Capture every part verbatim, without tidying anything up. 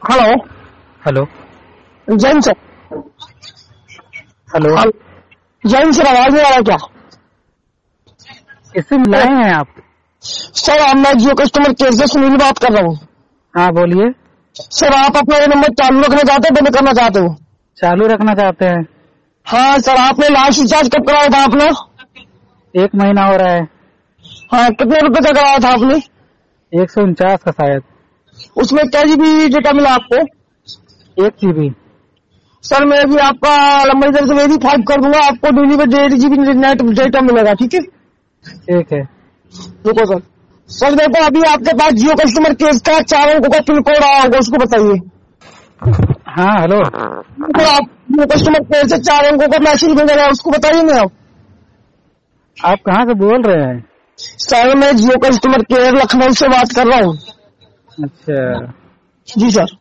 Hello. Hello. Jain sir. Hello. Jain sir, आवाज नहीं आ रहा क्या? किससे मिलाए हैं आप? सर आप, मैं जियो कस्टमर केयर से सुनील बात कर रहा हूँ। हाँ बोलिए। सर आप अपना ये नंबर चालू रखना चाहते हो, बंद करना चाहते हो? चालू रखना चाहते हैं। हाँ सर, आपने लास्ट रिचार्ज कब कराया था आपने? एक महीना हो रहा है। हाँ, कितने रुपए का कराया था आपने? एक सौ उनचास का शायद। उसमें क्या जीबी डेटा मिला आपको? एक जीबी। सर मैं भी आपका नंबर इधर से वेरीफाई कर दूंगा, आपको डेली में डेढ़ जीबी नेट डेटा मिलेगा, ठीक है? ठीक है। रुको सर। सर देखो, अभी आपके पास जियो कस्टमर केयर का चार अंकों का पिन कोड आया होगा, उसको बताइए। हाँ हेलो। तो आप जियो कस्टमर केयर से चार अंकों का मैसेज भेजा गया, उसको बताइए ना आप। आप कहाँ से बोल रहे हैं? सर मैं जियो कस्टमर केयर लखनऊ से बात कर रहा हूँ। अच्छा जी सर।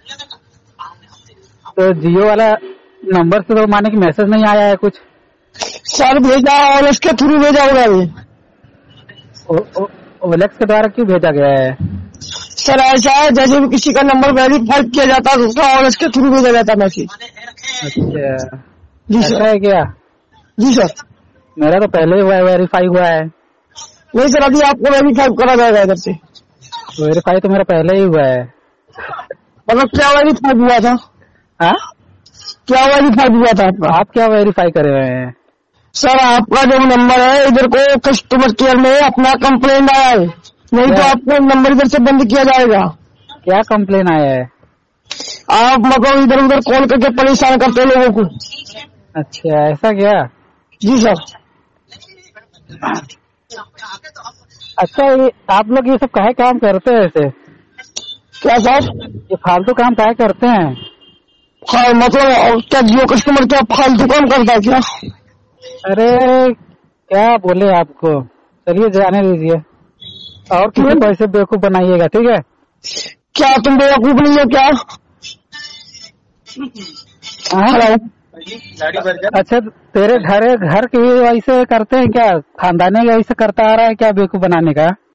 तो जियो वाला नंबर से तो माने कि मैसेज नहीं आया है कुछ? सर भेजा और उसके थ्रू भेजा होगा ये। ओलेक्स के द्वारा क्यों भेजा गया है? सर ऐसा है, जैसे भी किसी का नंबर वेरीफाई किया जाता है तो उसका और उसके थ्रू भेजा जाता है मैसेज। अच्छा जी ऐसा सर। है क्या? जी सर। मेरा तो पहले ही हुआ है, वेरीफाई हुआ है। नहीं सर, अभी आपको वेरीफाई करा जाएगा इधर से। वेरीफाई तो मेरा पहले ही हुआ है। मतलब क्या वेरीफाई हुआ था? हाँ क्या वेरीफाई हुआ था आपका? आप क्या वेरीफाई कर रहे हैं? सर आपका जो नंबर है इधर को कस्टमर केयर में अपना कंप्लेंट आया है, नहीं तो आपका नंबर इधर से बंद किया जाएगा। क्या कंप्लेन आया है? आप मतलब इधर उधर कॉल करके परेशान करते हैं लोगों को। अच्छा ऐसा क्या? जी सर। अच्छा ये आप लोग ये सब काहे काम करते हैं ऐसे? क्या सर? ये फालतू काम काहे करते हैं? हाँ मतलब क्या जियो कस्टमर क्या फालतू काम करता है क्या? अरे क्या बोले आपको, चलिए जाने दीजिए और किसी को ऐसे बेवकूफ बनाइएगा, ठीक है? क्या तुम बेवकूफ नहीं हो क्या? हेलो। अच्छा तेरे घर घर के भी ऐसे करते हैं क्या? खानदानी ऐसे करता आ रहा है क्या बेवकूफ बनाने का?